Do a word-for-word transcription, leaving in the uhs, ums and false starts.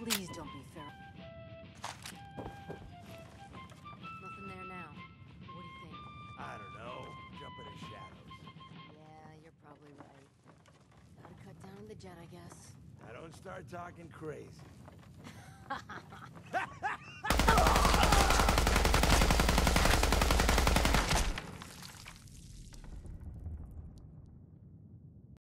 Please don't be fair. Nothing there now. What do you think? I don't know. Jump in the shadows. Yeah, you're probably right. Gotta cut down on the jet, I guess. I don't start talking crazy.